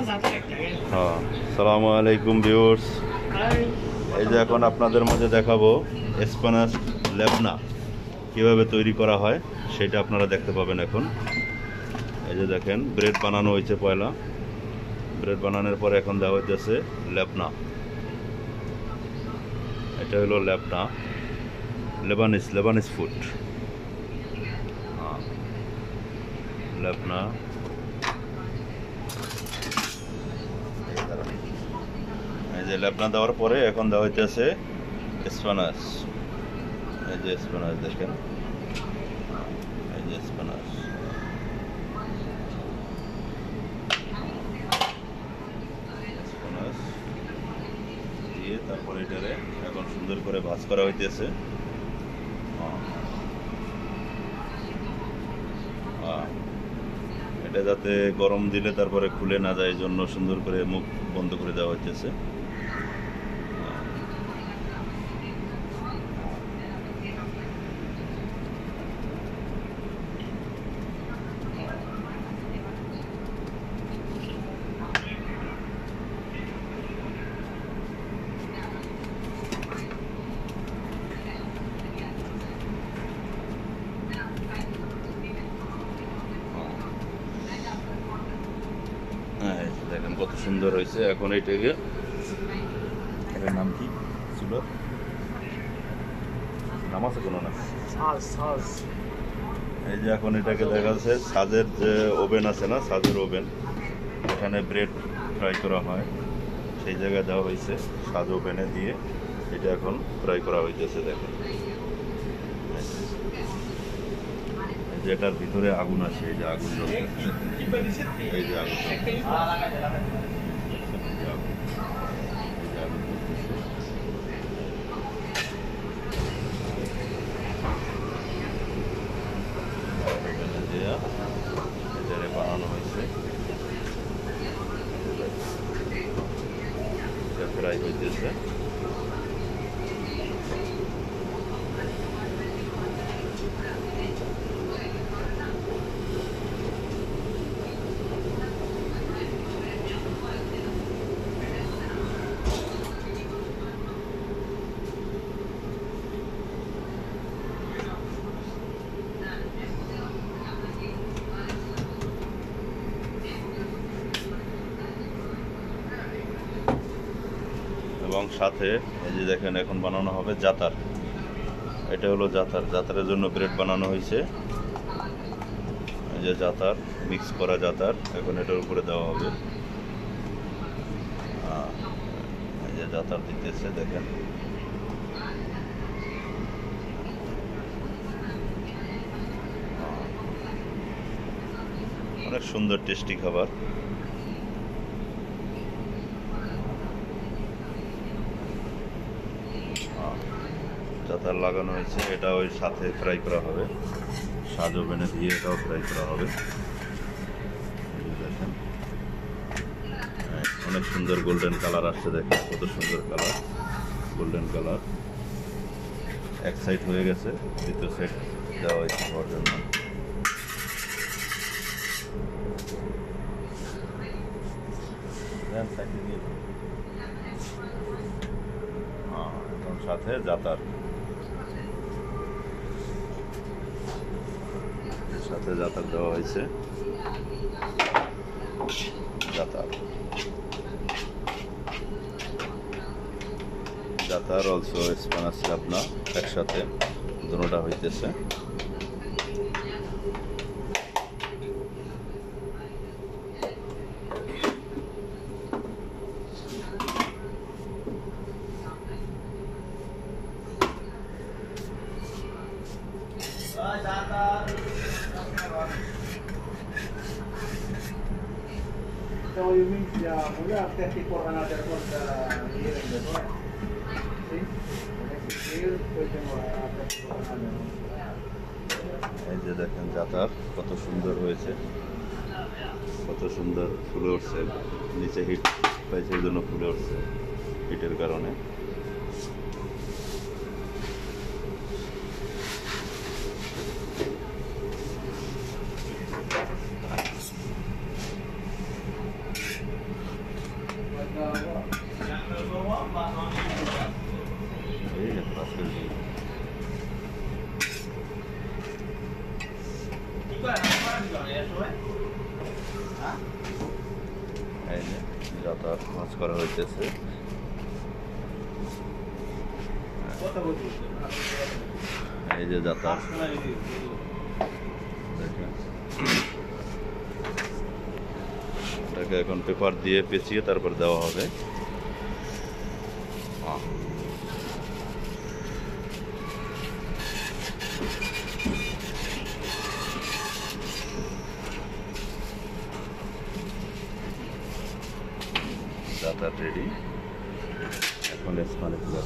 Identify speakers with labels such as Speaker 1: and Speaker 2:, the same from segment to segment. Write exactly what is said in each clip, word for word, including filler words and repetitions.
Speaker 1: হ্যাঁ, আসসালামু আলাইকুম ভিউয়ার্স। এই যে এখন আপনাদের মাঝে দেখাবো স্প্যানিশ লেবনা কিভাবে তৈরি করা হয় সেটা আপনারা দেখতে পাবেন এখন। এই যে দেখেন ব্রেড বানানো হয়েছে পয়লা, ব্রেড বানানোর পরে এখন দেওয়া হইতেছে লেবনা। এটা হলো লেবনা, লেবানিস লেবানিস ফুড। হ্যাঁ, লেবনা। এই যে লেবনা দেওয়ার পরে এখন দেওয়া হইতেছে স্প্যানিশ। এই যে স্প্যানিশ দেখেন, এই যে স্প্যানিশ। স্প্যানিশ দিয়ে তারপরে এটারে এখন সুন্দর করে ভাজ করা হইতেছে। এটা যাতে গরম দিলে তারপরে খুলে না যায়, এই জন্য সুন্দর করে মুখ বন্ধ করে দেওয়া হইতেছে। দেখেন কত সুন্দর হয়েছে। এখন এইটাকে, এটার নাম কি ছিল, নাম আছে কোনো না? এই যে এখন এটাকে দেখা যাচ্ছে সাজের যে ওভেন আছে না, সাজের ওভেন, এখানে ব্রেড ফ্রাই করা হয়, সেই জায়গায় দেওয়া হয়েছে। সাজ ওভেনে দিয়ে এটা এখন ফ্রাই করা হইতেছে। দেখেন যেটার ভিতরে আগুন আছে, এই যে আগুন জ্বলতেছে, এই যে আগুন জ্বলতেছে, এই যে আগুন জ্বলতেছে। এখানে বানানো হয়েছে, ফ্রাই হইতেছে। এবং সাথে এই যে দেখেন এখন বানানো হবে জাতার। এটা হলো জাতার, জাতারের জন্য ব্রেড বানানো হয়েছে। এই যে জাতার, মিক্স করা জাতার এখন এটার উপরে দেওয়া হবে। এই যে জাতার দিতেছে, দেখেন অনেক সুন্দর টেস্টি খাবার। জাতার লাগানো হয়েছে, এটা ওই সাথে ফ্রাই করা হবে, সাজ ওভেনে দিয়ে এটাও ফ্রাই করা হবে। দেখেন অনেক সুন্দর গোল্ডেন কালার আসছে, দেখেন কত সুন্দর কালার, গোল্ডেন কালার। এক সাইড হয়ে গেছে, দ্বিতীয় সাইড দেওয়া হয়েছে খাওয়ার জন্য। এখন সাথে জাতার, সাথে জাতার দেওয়া হয়েছে। জাতার জাতার অলসো স্প্যানিশ লেবনা একসাথে দুটোটা হইতেছে।
Speaker 2: So you mean ya mula thirty-four another one the here in the north. See? Here pwede mo thirty-four another one.
Speaker 1: এই যে দেখেন জাতার কত সুন্দর হয়েছে, কত সুন্দর ফুলে উঠছে। নিচে হিট পাইছে, এই জন্য ফুলে উঠছে হিটের কারণে। এই যে জাতার ভাজ করা হইতেছে। এই যে জাতার দেখেন, এটাকে এখন পেপার দিয়ে পেঁচিয়ে তারপর দেওয়া হবে। জাতার রেডি, এখন স্পানে তুলে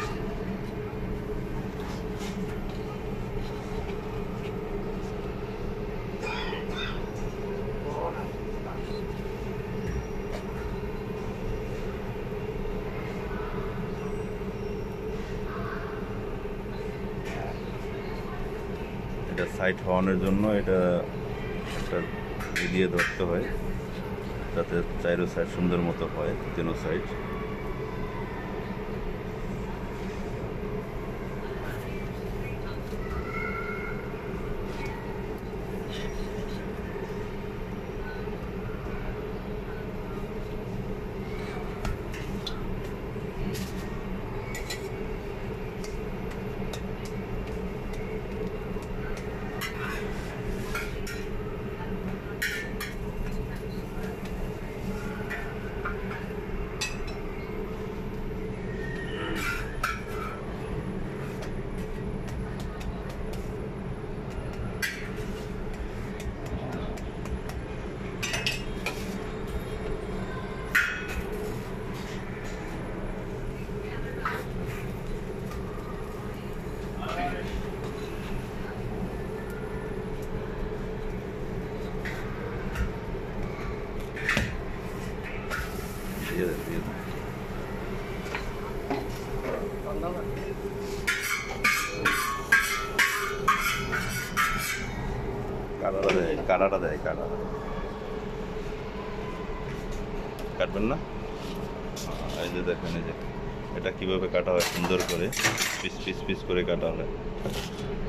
Speaker 1: এটা সাইড হওয়ানোর জন্য এটা একটা দিয়ে ধরতে হয় যাতে চাইরো সাইড সুন্দর মতো হয়, তিনো সাইড। কাটাটা দেয় কাটাটা দেয় কাটা কাটবেন না। এই যে দেখেন, এই যে এটা কিভাবে কাটা হয়, সুন্দর করে পিস পিস পিস করে কাটা হয়।